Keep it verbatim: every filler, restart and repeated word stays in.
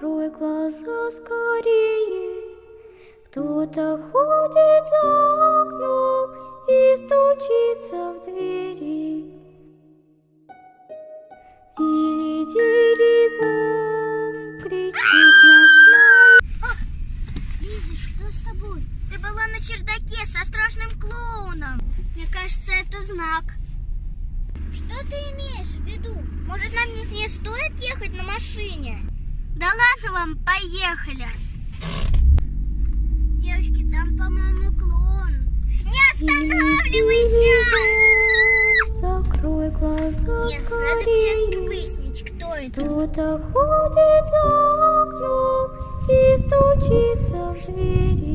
Закрой глаза скорее. Кто-то ходит за окном и стучится в двери. Дили-дили-бом, кричит ночная. Ах, Лиза, что с тобой? Ты была на чердаке со страшным клоуном. Мне кажется, это знак. Что ты имеешь в виду? Может, нам не, не стоит ехать на машине? Да ладно вам, поехали. Девочки, там, по-моему, клоун. Не останавливайся! Закрой глаза Нет, надо все-таки скорее. выяснить, кто это. Кто-то ходит за окном и стучится в двери.